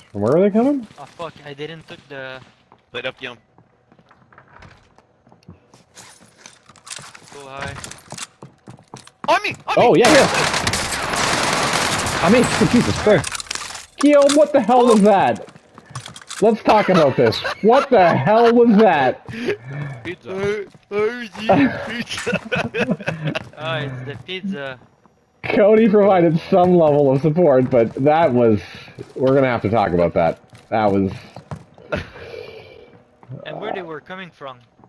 From where are they coming? Oh fuck, I didn't took the... Light up, Yum. Go high. On me! On Oh, me! yeah, yeah. I mean, Jesus Christ. Guillaume, what the hell was that? Let's talk about this. What the hell was that? Pizza. Pizza. Oh, it's the pizza. Cody provided some level of support, but that was... We're gonna have to talk about that. That was... And where they were coming from.